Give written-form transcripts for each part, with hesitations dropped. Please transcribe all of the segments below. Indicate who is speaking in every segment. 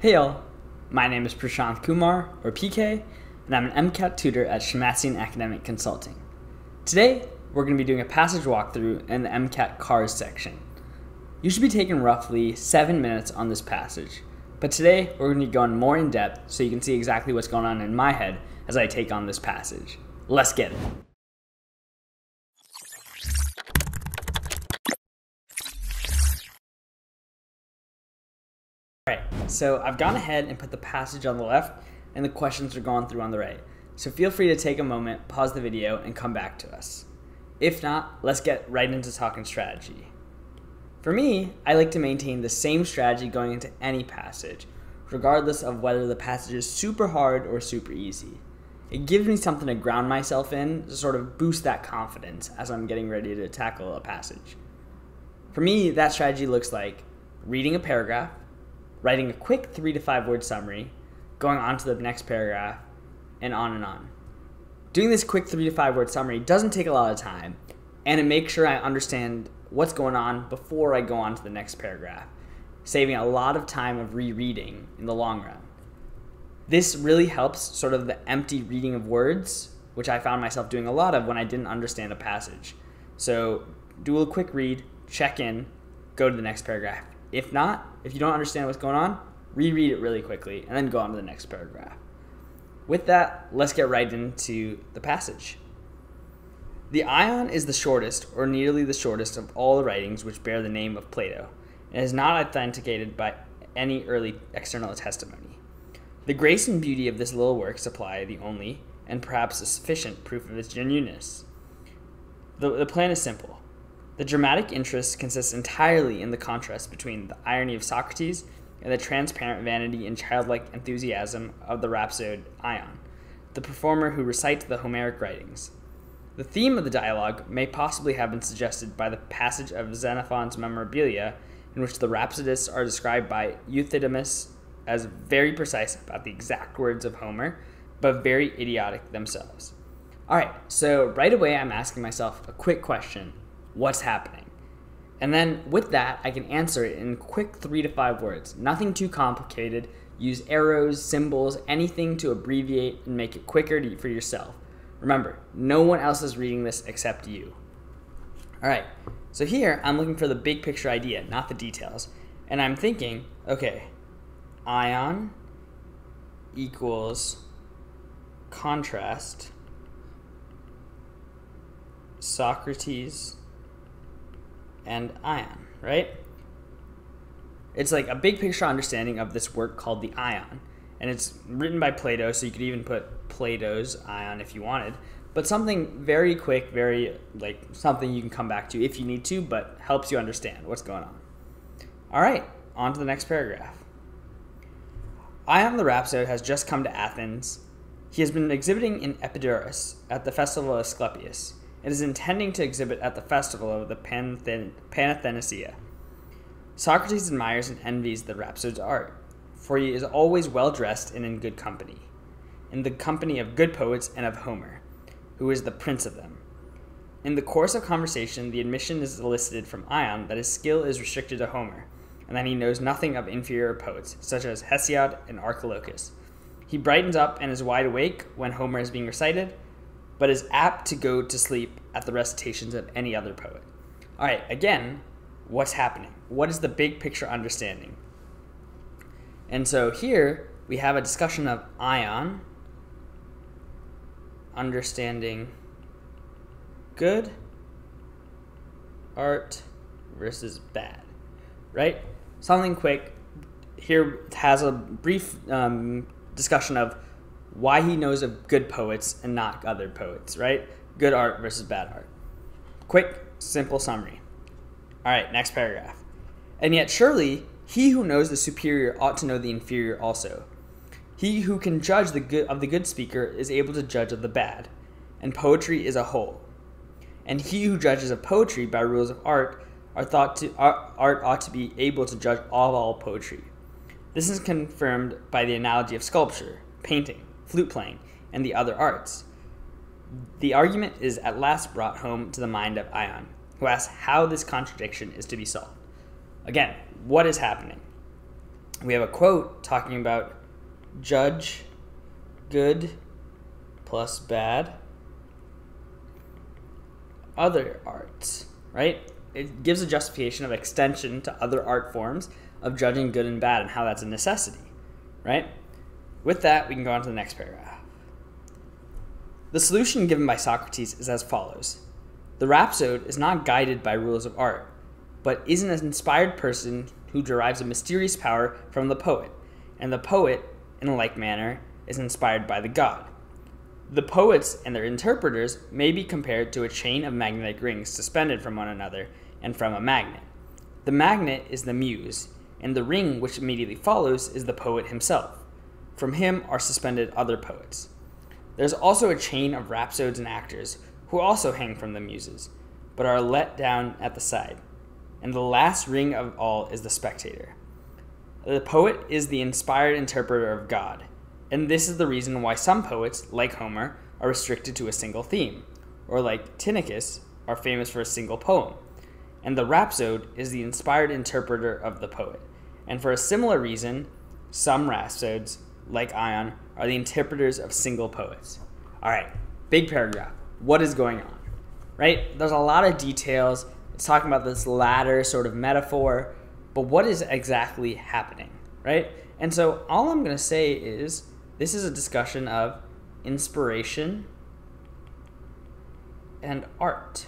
Speaker 1: Hey y'all, my name is Prashant Kumar, or PK, and I'm an MCAT tutor at Shemmassian Academic Consulting. Today, we're going to be doing a passage walkthrough in the MCAT CARS section. You should be taking roughly 7 minutes on this passage, but today we're going to be going more in depth so you can see exactly what's going on in my head as I take on this passage. Let's get it. Alright, so I've gone ahead and put the passage on the left and the questions are going through on the right. So feel free to take a moment, pause the video, and come back to us. If not, let's get right into talking strategy. For me, I like to maintain the same strategy going into any passage, regardless of whether the passage is super hard or super easy. It gives me something to ground myself in to sort of boost that confidence as I'm getting ready to tackle a passage. For me, that strategy looks like reading a paragraph, writing a quick 3 to 5 word summary, going on to the next paragraph, and on and on. Doing this quick 3 to 5 word summary doesn't take a lot of time, and it makes sure I understand what's going on before I go on to the next paragraph, saving a lot of time of rereading in the long run. This really helps sort of the empty reading of words, which I found myself doing a lot of when I didn't understand a passage. So do a quick read, check in, go to the next paragraph. If not, if you don't understand what's going on, reread it really quickly and then go on to the next paragraph. With that, let's get right into the passage. The Ion is the shortest, or nearly the shortest, of all the writings which bear the name of Plato, and is not authenticated by any early external testimony. The grace and beauty of this little work supply the only, and perhaps a sufficient, proof of its genuineness. The plan is simple. The dramatic interest consists entirely in the contrast between the irony of Socrates and the transparent vanity and childlike enthusiasm of the rhapsode Ion, the performer who recites the Homeric writings. The theme of the dialogue may possibly have been suggested by the passage of Xenophon's Memorabilia, in which the rhapsodists are described by Euthydemus as very precise about the exact words of Homer, but very idiotic themselves. Alright, so right away I'm asking myself a quick question. What's happening? And then with that, I can answer it in quick 3 to 5 words. Nothing too complicated. Use arrows, symbols, anything to abbreviate and make it quicker for yourself. Remember, no one else is reading this except you. Alright, so here I'm looking for the big picture idea, not the details. And I'm thinking, okay, Ion equals contrast Socrates and Ion, right? It's like a big picture understanding of this work called the Ion, and it's written by Plato, so you could even put Plato's Ion if you wanted, but something very quick, very like something you can come back to if you need to, but helps you understand what's going on. All right, on to the next paragraph. Ion the rhapsode has just come to Athens. He has been exhibiting in Epidaurus at the festival of Asclepius, and is intending to exhibit at the festival of the Panathenæa. Socrates admires and envies the rhapsode's art, for he is always well dressed and in good company, in the company of good poets and of Homer, who is the prince of them. In the course of conversation, the admission is elicited from Ion that his skill is restricted to Homer, and that he knows nothing of inferior poets, such as Hesiod and Archilochus. He brightens up and is wide awake when Homer is being recited, but is apt to go to sleep at the recitations of any other poet. All right, again, what's happening? What is the big picture understanding? And so here we have a discussion of Ion understanding good art versus bad, right? Something quick. Here has a brief discussion of why he knows of good poets and not other poets, right? Good art versus bad art. Quick, simple summary. All right, next paragraph. And yet surely he who knows the superior ought to know the inferior also. He who can judge the good speaker is able to judge of the bad, and poetry is a whole. And he who judges of poetry by rules of art art ought to be able to judge all poetry. This is confirmed by the analogy of sculpture, painting, flute playing, and the other arts. The argument is at last brought home to the mind of Ion, who asks how this contradiction is to be solved. Again, what is happening? we have a quote talking about judge good plus bad other arts, right? It gives a justification of extension to other art forms of judging good and bad and how that's a necessity, right? With that, we can go on to the next paragraph. The solution given by Socrates is as follows. The rhapsode is not guided by rules of art, but is an inspired person who derives a mysterious power from the poet, and the poet, in a like manner, is inspired by the god. The poets and their interpreters may be compared to a chain of magnetic rings suspended from one another and from a magnet. The magnet is the muse, and the ring which immediately follows is the poet himself. From him are suspended other poets. There's also a chain of rhapsodes and actors who also hang from the muses, but are let down at the side. And the last ring of all is the spectator. The poet is the inspired interpreter of God, and this is the reason why some poets, like Homer, are restricted to a single theme, or like Tynnichus, are famous for a single poem. And the rhapsode is the inspired interpreter of the poet. And for a similar reason, some rhapsodes, like Ion, are the interpreters of single poets. All right, big paragraph. What is going on? Right? There's a lot of details. It's talking about this ladder sort of metaphor, but what is exactly happening, right? And so all I'm going to say is this is a discussion of inspiration and art.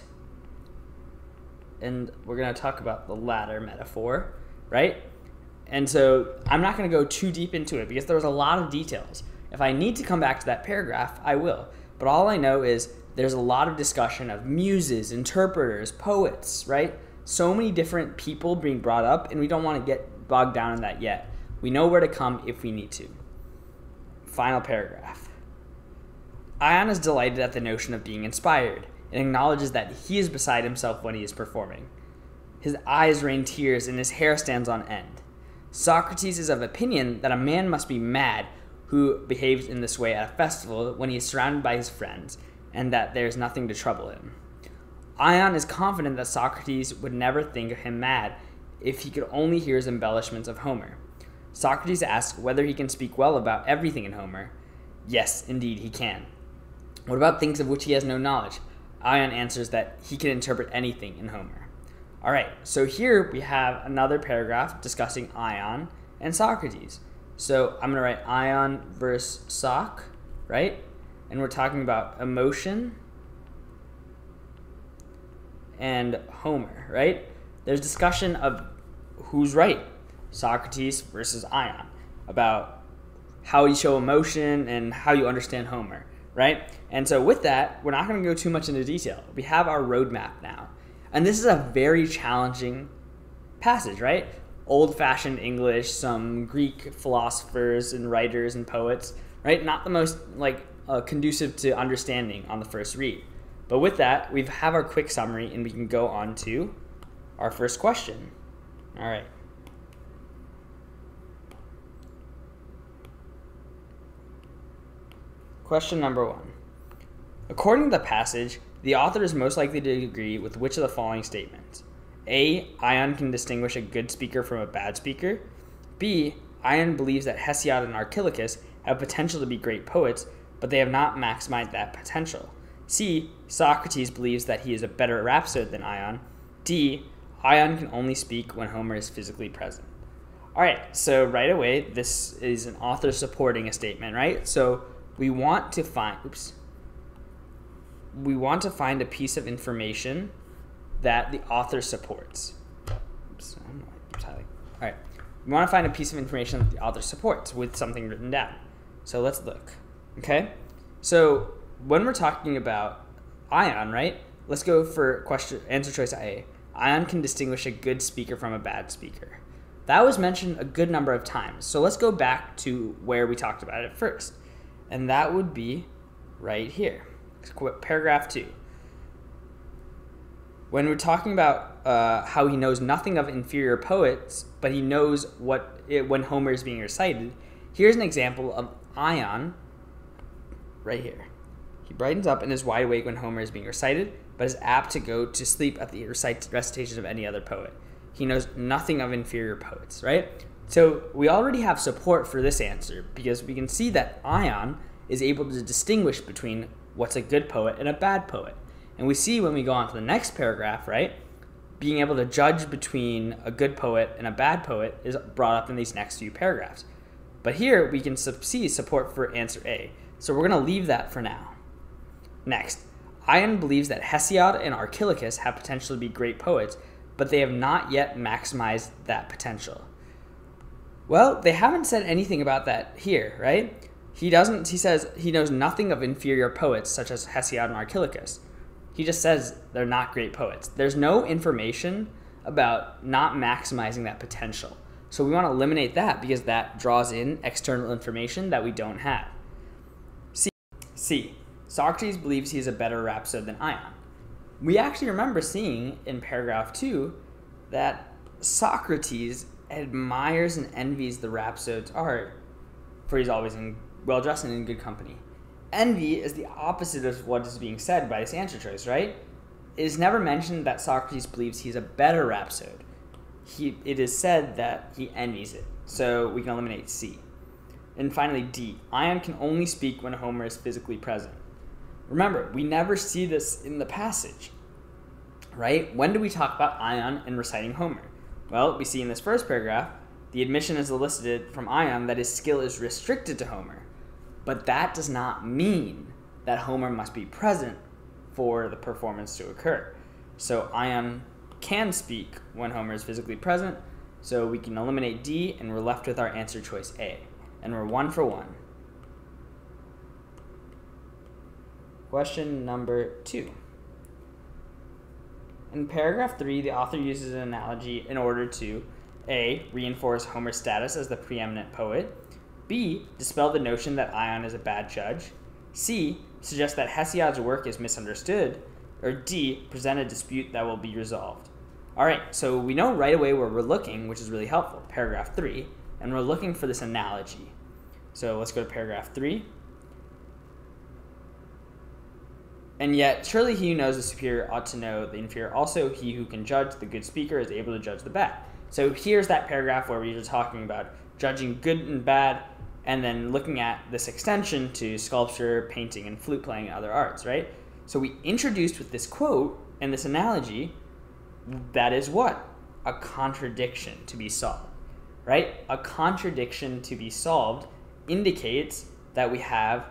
Speaker 1: And we're going to talk about the ladder metaphor, right? And so I'm not going to go too deep into it because there's a lot of details. If I need to come back to that paragraph, I will. But all I know is there's a lot of discussion of muses, interpreters, poets, right? So many different people being brought up, and we don't want to get bogged down in that yet. We know where to come if we need to. Final paragraph. Ion is delighted at the notion of being inspired and acknowledges that he is beside himself when he is performing. His eyes rain tears and his hair stands on end. Socrates is of opinion that a man must be mad who behaves in this way at a festival when he is surrounded by his friends, and that there is nothing to trouble him. Ion is confident that Socrates would never think him mad if he could only hear his embellishments of Homer. Socrates asks whether he can speak well about everything in Homer. Yes, indeed, he can. What about things of which he has no knowledge? Ion answers that he can interpret anything in Homer. All right, so here we have another paragraph discussing Ion and Socrates. So I'm going to write Ion versus Soc, right? And we're talking about emotion and Homer, right? There's discussion of who's right, Socrates versus Ion, about how you show emotion and how you understand Homer, right? And so with that, we're not going to go too much into detail. We have our roadmap now. And this is a very challenging passage, right? Old-fashioned English, some Greek philosophers and writers and poets, right? Not the most conducive to understanding on the first read. But with that, we have our quick summary and we can go on to our first question. All right. Question number 1. According to the passage, the author is most likely to agree with which of the following statements? A. Ion can distinguish a good speaker from a bad speaker. B. Ion believes that Hesiod and Archilochus have potential to be great poets, but they have not maximized that potential. C. Socrates believes that he is a better rhapsode than Ion. D. Ion can only speak when Homer is physically present. All right, so right away, this is an author supporting a statement, right? So we want to find, a piece of information that the author supports. All right, we want to find a piece of information that the author supports with something written down. So let's look, okay? So when we're talking about Ion, right? Let's go for answer choice A. Ion can distinguish a good speaker from a bad speaker. That was mentioned a good number of times. So let's go back to where we talked about it first. And that would be right here. Paragraph 2. When we're talking about how he knows nothing of inferior poets, but he knows when Homer is being recited, here's an example of Ion right here. He brightens up and is wide awake when Homer is being recited, but is apt to go to sleep at the recitation of any other poet. He knows nothing of inferior poets, right? So we already have support for this answer because we can see that Ion is able to distinguish between what's a good poet and a bad poet. And we see when we go on to the next paragraph, right, being able to judge between a good poet and a bad poet is brought up in these next few paragraphs. But here we can see support for answer A. So we're going to leave that for now. Next, Ion believes that Hesiod and Archilochus have potential to be great poets, but they have not yet maximized that potential. Well, they haven't said anything about that here, right? He says he knows nothing of inferior poets such as Hesiod and Archilochus. He just says they're not great poets. There's no information about not maximizing that potential. So we want to eliminate that because that draws in external information that we don't have. C. Socrates believes he is a better rhapsode than Ion. We actually remember seeing in paragraph 2 that Socrates admires and envies the rhapsode's art, for he's always well-dressed and in good company. Envy is the opposite of what is being said by this answer choice, right? It is never mentioned that Socrates believes he's a better rhapsode. It is said that he envies it, so we can eliminate C. And finally, D. Ion can only speak when Homer is physically present. Remember, we never see this in the passage, right? When do we talk about Ion and reciting Homer? Well, we see in this first paragraph, the admission is elicited from Ion that his skill is restricted to Homer. But that does not mean that Homer must be present for the performance to occur. So Ion can speak when Homer is physically present, so we can eliminate D, and we're left with our answer choice A. And we're 1 for 1. Question number 2. In paragraph 3, the author uses an analogy in order to A. Reinforce Homer's status as the preeminent poet, B. Dispel the notion that Ion is a bad judge, C. Suggest that Hesiod's work is misunderstood, or D. Present a dispute that will be resolved. Alright, so we know right away where we're looking, which is really helpful, paragraph 3, and we're looking for this analogy. So let's go to paragraph 3. And yet, surely he who knows the superior ought to know the inferior also. He who can judge the good speaker is able to judge the bad. So here's that paragraph where we were talking about judging good and bad, and then looking at this extension to sculpture, painting, and flute playing and other arts, right? So we introduced with this quote and this analogy, that is what? A contradiction to be solved, right? A contradiction to be solved indicates that we have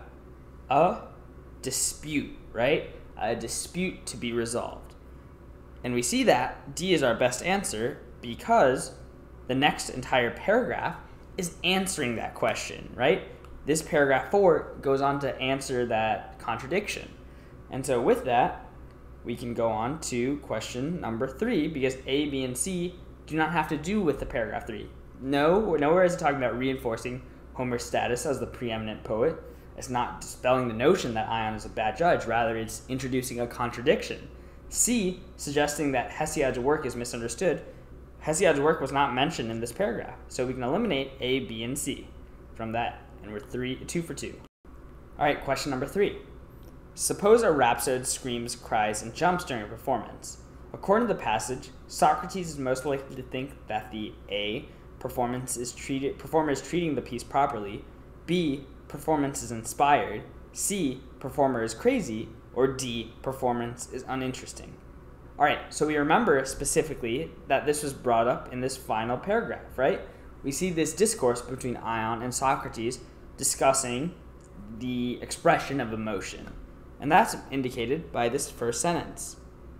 Speaker 1: a dispute, right? A dispute to be resolved. And we see that D is our best answer because the next entire paragraph is answering that question, right? This paragraph 4 goes on to answer that contradiction. And so with that, we can go on to question number 3 because A, B, and C do not have to do with the paragraph 3. Nowhere is it talking about reinforcing Homer's status as the preeminent poet. It's not dispelling the notion that Ion is a bad judge. Rather, it's introducing a contradiction. C, suggesting that Hesiod's work is misunderstood. Hesiod's work was not mentioned in this paragraph, so we can eliminate A, B, and C from that, and we're 2 for 2. All right, question number 3. Suppose a rhapsode screams, cries, and jumps during a performance. According to the passage, Socrates is most likely to think that the A, performer is treating the piece properly, B, performance is inspired, C, performer is crazy, or D, performance is uninteresting. All right, so we remember specifically that this was brought up in this final paragraph, right? We see this discourse between Ion and Socrates discussing the expression of emotion. And that's indicated by this first sentence.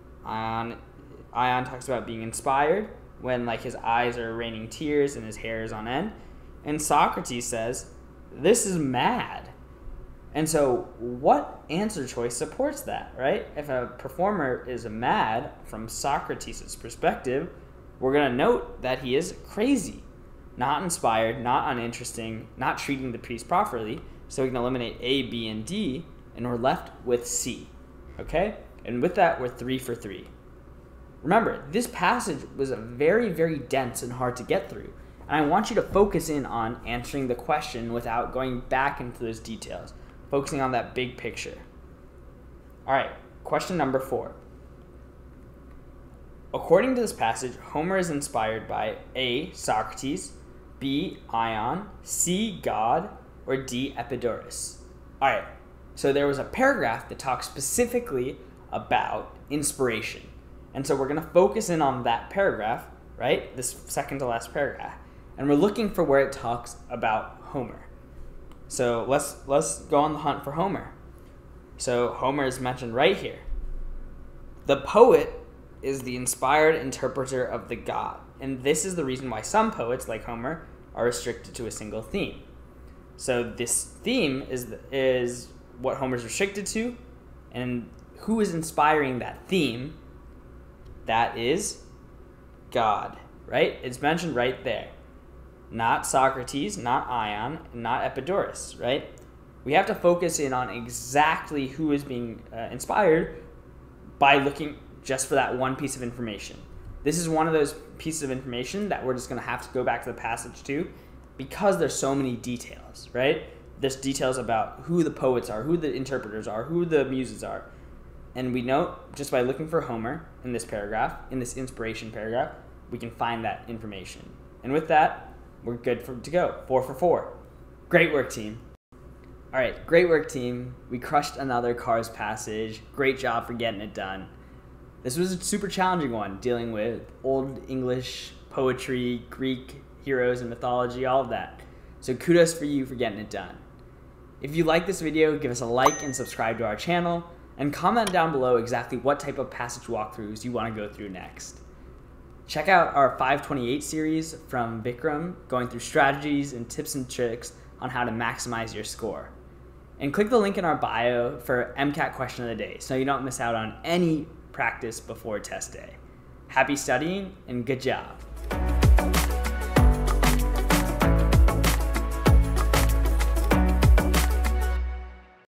Speaker 1: Ion talks about being inspired when his eyes are raining tears and his hair is on end. And Socrates says, this is mad. And so what answer choice supports that, right? If a performer is mad from Socrates' perspective, we're going to note that he is crazy, not inspired, not uninteresting, not treating the piece properly. So we can eliminate A, B, and D, and we're left with C, okay? And with that, we're 3 for 3. Remember, this passage was very, very dense and hard to get through. And I want you to focus in on answering the question without going back into those details, focusing on that big picture. All right, question number 4. According to this passage, Homer is inspired by A, Socrates, B, ion, C, God, or D, Epidaurus? All right, so there was a paragraph that talks specifically about inspiration. And so we're going to focus in on that paragraph, right? This second to last paragraph. And we're looking for where it talks about Homer. So let's go on the hunt for Homer. So Homer is mentioned right here. The poet is the inspired interpreter of the god. And this is the reason why some poets, like Homer, are restricted to a single theme. So this theme is what Homer's restricted to, and who is inspiring that theme? That is God, right? It's mentioned right there. Not Socrates, not Ion, not Epidaurus, right? We have to focus in on exactly who is being inspired by looking just for that one piece of information. This is one of those pieces of information that we're just going to have to go back to the passage to, because there's so many details, right? There's details about who the poets are, who the interpreters are, who the muses are. And we know just by looking for Homer in this paragraph, in this inspiration paragraph, we can find that information. And with that, we're good to go. 4 for 4. Great work, team. All right, great work, team. We crushed another CARS passage. Great job for getting it done. This was a super challenging one, dealing with Old English, poetry, Greek heroes and mythology, all of that. So kudos for you for getting it done. If you like this video, give us a like and subscribe to our channel, and comment down below exactly what type of passage walkthroughs you want to go through next. Check out our 528 series from Bikram, going through strategies and tips and tricks on how to maximize your score. And click the link in our bio for MCAT question of the day so you don't miss out on any practice before test day. Happy studying and good job.